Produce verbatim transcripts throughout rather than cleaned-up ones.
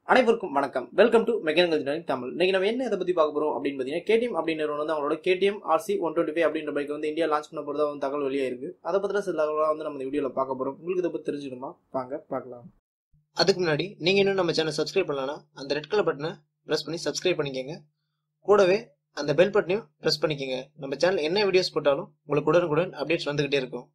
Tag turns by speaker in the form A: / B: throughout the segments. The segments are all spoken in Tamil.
A: அனைவருக்கும் வணக்கம். Welcome to mechanical engineering Tamil. இன்னைக்கு நம்ம என்ன இதை பத்தி பார்க்க போறோம் அப்படின்னு பாத்தீங்கன்னா, K T M அப்படின்ற வந்து அவங்களோட K T M R C one twenty-five அப்படின்ற பைக் வந்து இந்தியா லான்ச் பண்ண போறதா வந்து தகவல் வெளியே இருக்கு. அதை பத்தின சில தகவலாம் வந்து நம்ம இந்த வீடியோல பார்க்க போறோம். உங்களுக்கு இதை பத்தி தெரிஞ்சுக்கணுமா? வாங்க பார்க்கலாம்.
B: அதுக்கு முன்னாடி நீங்க இன்னும் நம்ம சேனல் சப்ஸ்கிரைப் பண்ணலனா அந்த ரெட் கலர் பட்டனை பிரஸ் பண்ணி சப்ஸ்கிரைப் பண்ணிக்கங்க. கூடவே அந்த பெல் பட்டனையும் பிரஸ் பண்ணிக்கங்க. நம்ம சேனல் என்ன வீடியோஸ் போட்டாலும் உங்களுக்கு உடனுக்குடன் அப்டேட்ஸ் வந்துகிட்டே இருக்கும்.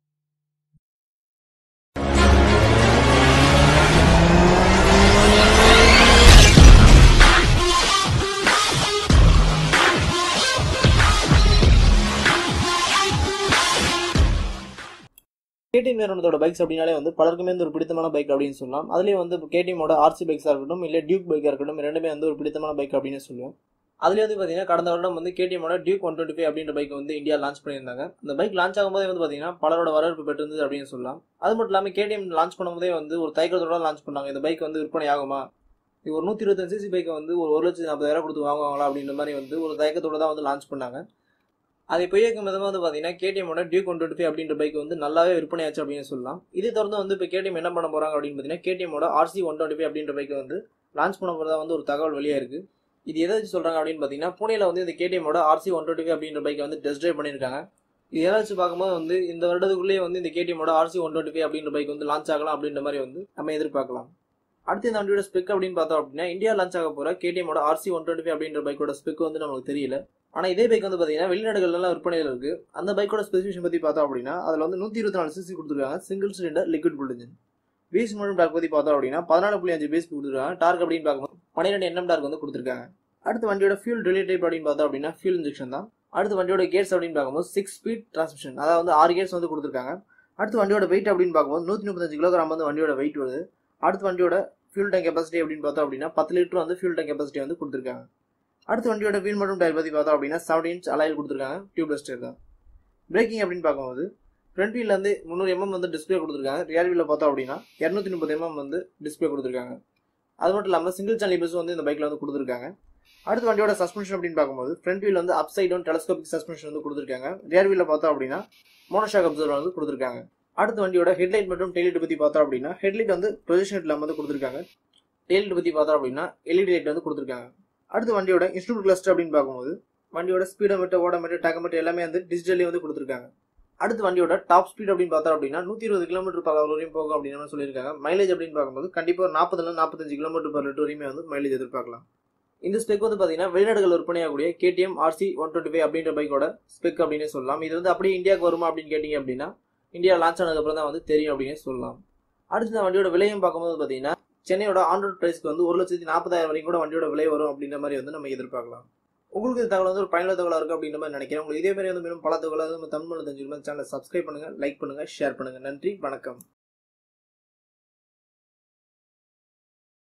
A: K T M நிறுவனத்தோட பைக்ஸ் அப்படினாலே வந்து பலருக்குமே வந்து ஒரு பிடித்தமான பைக் அப்படின்னு சொல்லலாம். அதுலேயே வந்து K T M ஓட R C பைக்ஸாக இருக்கட்டும் இல்லை டியூக் பைக்காக இருக்கட்டும், ரெண்டுமே வந்து ஒரு பிடித்தமான பைக் அப்படின்னு சொல்லுவோம். அதுலேயே வந்து பார்த்தீங்கன்னா கடந்த வருடம் வந்து K T M ஓட டியூக் ஒன் டுவெண்ட்டி ஃபைவ் அப்படின்ற பைக் வந்து இந்தியா லான்ச் பண்ணியிருந்தாங்க. அந்த பைக் லான்ச் ஆகும்போதே வந்து பார்த்தீங்கன்னா பலரோட வரவேற்பு பெற்றிருந்தது அப்படின்னு சொல்லலாம். அது மட்டும் இல்லாமல் K T M லான்ச் பண்ணும்போதே வந்து ஒரு தயக்கத்தோட லான்ச் பண்ணாங்க. இந்த பைக் வந்து விற்பனை ஆகுமா, இது ஒரு நூற்றி இருபத்தஞ்சு சிசி பைக்கை வந்து ஒரு ஒரு லட்சத்தி நாற்பதாயிரம் கொடுத்து வாங்குவாங்களா அப்படின்ற மாதிரி வந்து ஒரு தயக்கத்தோட தான் வந்து லான்ச் பண்ணாங்க. அதை பொய்யக்கும் விதமாக வந்து பார்த்தீங்கன்னா K T M ஓட டியூக் ஒன் டுவெண்ட்டி ஃபைவ் அப்படின்ற பைக் வந்து நல்லாவே விற்பனையாச்சு அப்படின்னு சொல்லலாம். இதை தொடர்ந்து வந்து இப்போ K T M என்ன பண்ண போறாங்க அப்படின்னு பார்த்தீங்கன்னா, K T M ஓட R C one twenty-five அப்படின்ற பைக் வந்து லான்ச் பண்ண போறதா வந்து ஒரு தகவல் வெளியே இருக்கு. இது எதை வச்சு சொல்றாங்க அப்படின்னு பார்த்தீங்கன்னா, புனேல வந்து இந்த K T M ஓட R C one twenty-five அப்படின்ற பைக்கை வந்து டெஸ்ட் டிரைவ் பண்ணியிருக்காங்க. இது எதை வச்சு பார்க்கும்போது வந்து இந்த வருடத்துக்குள்ளேயே வந்து இந்த K T M ஓட R C one twenty-five அப்படின்ற பைக் வந்து லான்ச் ஆகலாம் அப்படின்ற மாதிரி வந்து நம்ம எதிர்பார்க்கலாம். அடுத்து இந்த வண்டியோட ஸ்பெக் அப்படின்னு பார்த்தோம் அப்படின்னா, இந்தியா லான்ச் ஆக போற K T M ஓட R C one twenty-five அப்படின்ற பைக்கோட ஸ்பெக் வந்து நமக்கு தெரியல. ஆனா இதே பைக் வந்து பாத்தீங்கன்னா வெளிநாடுகள்லாம் விற்பனையில் இருக்கு. அந்த பைக்கோட ஸ்பெசிஃபிகேஷன் பத்தி பார்த்தோம் அப்படின்னா, அதுல வந்து நூத்தி இருபத்தி நாலு சிசி கொடுத்துருக்காங்க. Single cylinder liquid cooled engine. பீஸ் மற்றும் டார்க் பத்தி பார்த்தோம் அப்படின்னா பதினாலு புள்ளி அஞ்சு பீஸ் கொடுத்துருக்காங்க. டார்க் அப்படின்னு பார்க்கும்போது பன்னிரெண்டு என்எம் டார்க் வந்து கொடுத்துருக்காங்க. அடுத்து வண்டியோட ஃபியூல் ரிலே டைப் அப்படின்னு பார்த்தோம் அப்படின்னா ஃபியூல் இன்ஜெக்ஷன் தான். அடுத்து வண்டியோட கேர்ஸ் அப்படின்னு பார்க்கும்போது சிக்ஸ் ஸ்பீட் டிரான்ஸ்மிஷன், அதாவது ஆறு கேர்ஸ் வந்து கொடுத்துருக்காங்க. அடுத்து வண்டியோட வெயிட் அப்படின்னு பார்க்கும்போது நூத்தி முப்பத்தஞ்சு கிலோகிராம் வந்து வண்டியோட வெயிட் வருது. அடுத்து வண்டியோட ஃபியூல் டேங்க் கெபாசிட்டி அப்படின்னு பார்த்தோம் அப்படின்னா பத்து லிட்டர் வந்து ஃபியூல் டேங்க் கெபாசிட்டி வந்து கொடுத்துருக்காங்க. அடுத்து வண்டியோட வீல் மற்றும் டயர் பற்றி பார்த்தோம் அப்படின்னா செவன்டி இன்ச் அலாயில் கொடுத்துருக்காங்க. டியூப்லெஸ் டயர் தான். பிரேக்கிங் அப்படின்னு பார்க்கும்போது ஃப்ரண்ட் வீல்ல இருந்து முந்நூறு எம்எம் வந்து டிஸ்பிளே கொடுத்துருக்காங்க. ரியர் வீல்ல பார்த்தோம் அப்படின்னா இருநூத்தி முப்பது எம்எம் வந்து டிஸ்பிளே கொடுத்துருக்காங்க. அது மட்டும் இல்லாமல் சிங்கிள் சேனல் பஸ் வந்து இந்த பைக்ல வந்து கொடுத்துருக்காங்க. அடுத்து வண்டியோட சஸ்பென்ஷன் அப்படின்னு பார்க்கும்போது ஃப்ரண்ட் வீல் வந்து up side down telescopic suspension வந்து கொடுத்துருக்காங்க. ரியர் வீல்ல பார்த்தோம் அப்படின்னா மோனோஷாக் அப்சர்வர் வந்து கொடுத்துருக்காங்க. அடுத்து வண்டியோட ஹெட்லைட் மற்றும் டெய்லைட் பற்றி பார்த்தோம் அப்படின்னா ஹெட்லைட் வந்து ப்ரொஜெக்ஷன் ஹெட்லாம்ப் வந்து கொடுத்துருக்காங்க. டெய்லைட் பற்றி பார்த்தோம் அப்படின்னா எல்இடி லைட் வந்து கொடுத்துருக்காங்க. அடுத்து வண்டியோட இன்ஸ்ட்ருமெண்ட் கிளஸ்டர் அப்படின்னு பார்க்கும்போது வண்டியோட ஸ்பீடோமீட்டர், ஓடோமீட்டர், டாக்கோமீட்டர் எல்லாமே வந்து டிஜிட்டலி வந்து கொடுத்துருக்காங்க. அடுத்து வண்டியோட டாப் ஸ்பீட் அப்படின்னு பார்த்தோம் அப்படின்னா நூற்றி இருபது கிலோமீட்டர் பர் ஹவர் வரையும் போகும் அப்படின்னு சொல்லியிருக்காங்க. மைலேஜ் அப்படின்னு பார்க்கும்போது கண்டிப்பாக ஒரு நாற்பதுல நாற்பத்தஞ்சு கிலோமீட்டர் பர் லிட்டர் வரையுமே வந்து மைலேஜ் எதிர்பார்க்கலாம். இந்த ஸ்பெக் வந்து பார்த்தீங்கன்னா வெளிநாடுகள் விற்பனையாகக்கூடிய K T M R C one twenty-five அப்படின்ற பைக்கோட ஸ்பெக் அப்படின்னு சொல்லலாம். இது வந்து அப்படியே இந்தியாவுக்கு வருமா அப்படின்னு கேட்டீங்க அப்படின்னா இந்தியா லான்ச் ஆனதுக்கப்புறம் தான் வந்து தெரியும் அப்படின்னு சொல்லலாம். அடுத்து இந்த வண்டியோட விலையும் பார்க்கும்போது பார்த்தீங்கன்னா சென்னையோட ஆன்ரோட் பிரைஸ்க்கு வந்து ஒரு லட்சத்தி நாற்பதாயிரம் வரைக்கும் கூட வண்டியோட விலை வரும் அப்படின்ற மாதிரி வந்து நம்ம எதிர்பார்க்கலாம். உங்களுக்கு இந்த தகவல் வந்து ஒரு பயனுள்ள தகவலாக இருக்கும் அப்படின்ற மாதிரி நினைக்கிறேன். உங்களுக்கு இதே மாதிரி வந்து மேலும் பல தகவலாக நம்ம தமிழ் தெரிஞ்சுக்கணும். சேனலை சப்ஸ்கிரைப் பண்ணுங்க, லைக் பண்ணுங்க, ஷேர் பண்ணுங்க. நன்றி, வணக்கம்.